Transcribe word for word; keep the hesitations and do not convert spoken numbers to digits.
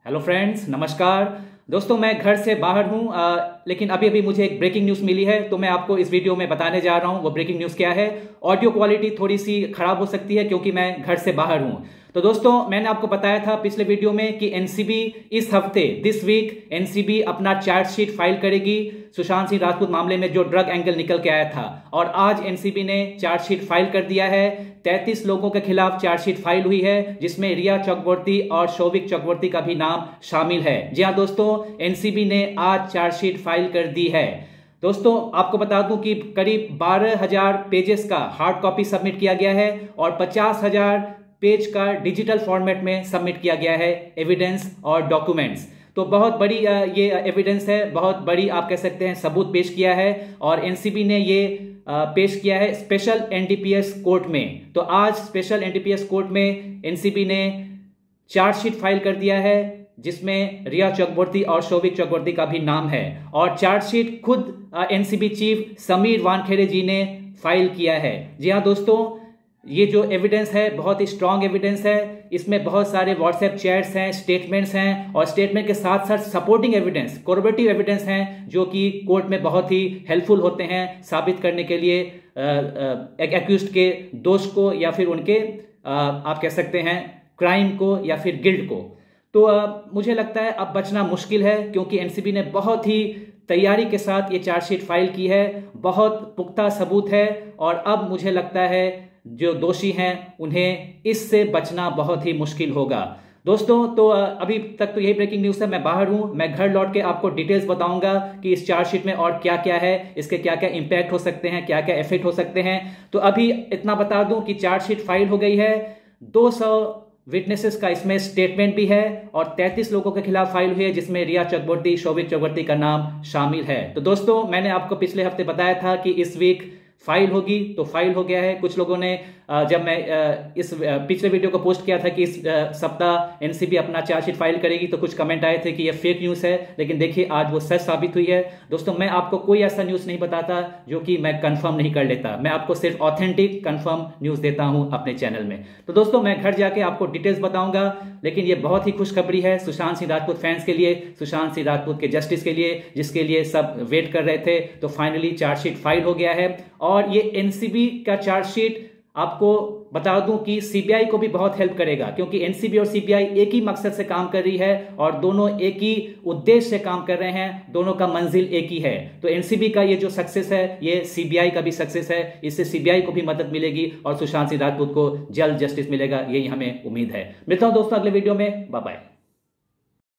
Hello friends, नमस्कार दोस्तों। मैं घर से बाहर हूं, आ, लेकिन अभी अभी मुझे एक ब्रेकिंग न्यूज़ मिली है, तो मैं आपको इस वीडियो में बताने जा रहा हूं वो ब्रेकिंग न्यूज़ क्या है। ऑडियो क्वालिटी थोड़ी सी खराब हो सकती है क्योंकि मैं घर से बाहर हूं। तो दोस्तों, मैंने आपको बताया था पिछले वीडियो में कि एनसीबी इस हफ्ते दिस वीक एनसीबी अपना चार्जशीट फाइल करेगी सुशांत सिंह राजपूत मामले में जो ड्रग एंगल निकल के आया था। और आज एनसीबी ने चार्जशीट फाइल कर दिया है। तैंतीस लोगों के खिलाफ चार्जशीट फाइल हुई है, जिसमें रिया चक्रवर्ती और शौविक चक्रवर्ती का भी नाम शामिल है। जी हाँ दोस्तों, एनसीबी ने आज चार्जशीट फाइल कर दी है। दोस्तों, आपको बता दूं कि करीब बारह हजार पेजेस का हार्ड कॉपी सबमिट किया गया है और पचास हजार पेज का डिजिटल फॉर्मेट में सबमिट किया गया है एविडेंस और डॉक्यूमेंट्स। तो बहुत बड़ी ये एविडेंस है, बहुत बड़ी आप कह सकते हैं सबूत पेश किया है। और एनसीबी ने ये पेश किया है स्पेशल एनडीपीएस कोर्ट में। तो आज स्पेशल एनडीपीएस कोर्ट में एनसीबी ने चार्जशीट फाइल कर दिया है, जिसमें रिया चक्रवर्ती और शौविक चक्रवर्ती का भी नाम है। और चार्जशीट खुद एनसीबी चीफ समीर वानखेड़े जी ने फाइल किया है। जी हाँ दोस्तों, ये जो एविडेंस है बहुत ही स्ट्रांग एविडेंस है। इसमें बहुत सारे व्हाट्सएप चैट्स हैं, स्टेटमेंट्स हैं और स्टेटमेंट के साथ साथ सपोर्टिंग एविडेंस, कोरबेटिव एविडेंस हैं, जो कि कोर्ट में बहुत ही हेल्पफुल होते हैं साबित करने के लिए एक एक्यूज्ड के दोष को या फिर उनके आ, आप कह सकते हैं क्राइम को या फिर गिल्ट को। तो आ, मुझे लगता है अब बचना मुश्किल है, क्योंकि एनसीबी ने बहुत ही तैयारी के साथ ये चार्जशीट फाइल की है, बहुत पुख्ता सबूत है। और अब मुझे लगता है जो दोषी हैं उन्हें इससे बचना बहुत ही मुश्किल होगा। दोस्तों, तो अभी तक तो यही ब्रेकिंग न्यूज़ है। मैं बाहर हूं, मैं घर लौट के आपको डिटेल्स बताऊंगा कि इस चार्जशीट में और क्या क्या है, इसके क्या क्या इंपैक्ट हो सकते हैं, क्या क्या इफेक्ट हो सकते हैं। तो अभी इतना बता दूं कि चार्जशीट फाइल हो गई है। दो सौ विटनेसेस का इसमें स्टेटमेंट भी है और तैंतीस लोगों के खिलाफ फाइल हुई है, जिसमें रिया चक्रवर्ती, शौविक चक्रवर्ती का नाम शामिल है। तो दोस्तों, मैंने आपको पिछले हफ्ते बताया था कि इस वीक फाइल होगी, तो फाइल हो गया है। कुछ लोगों ने जब मैं इस पिछले वीडियो को पोस्ट किया था कि इस सप्ताह एनसीबी अपना चार्जशीट फाइल करेगी, तो कुछ कमेंट आए थे कि ये फेक न्यूज़ है, लेकिन देखिए आज वो सच साबित हुई है। दोस्तों, मैं आपको कोई ऐसा न्यूज़ नहीं बताता जो कि मैं कंफर्म नहीं कर लेता। मैं आपको सिर्फ ऑथेंटिक कंफर्म न्यूज़ देता हूं अपने चैनल में। तो दोस्तों, मैं घर जाके आपको डिटेल्स बताऊंगा, लेकिन ये बहुत ही खुशखबरी है सुशांत सिंह राजपूत फैंस के लिए, सुशांत सिंह राजपूत के जस्टिस के लिए, जिसके लिए सब वेट कर रहे थे। तो फाइनली चार्जशीट फाइल हो गया है। और ये एनसीबी का चार्जशीट आपको बता दूं कि सीबीआई को भी बहुत हेल्प करेगा, क्योंकि एनसीबी और सीबीआई एक ही मकसद से काम कर रही है और दोनों एक ही उद्देश्य से काम कर रहे हैं, दोनों का मंजिल एक ही है। तो एनसीबी का ये जो सक्सेस है, ये सीबीआई का भी सक्सेस है। इससे सीबीआई को भी मदद मिलेगी और सुशांत सिंह राजपूत को जल्द जस्टिस मिलेगा, यही हमें उम्मीद है। मिलता हूं दोस्तों अगले वीडियो में। Bye bye.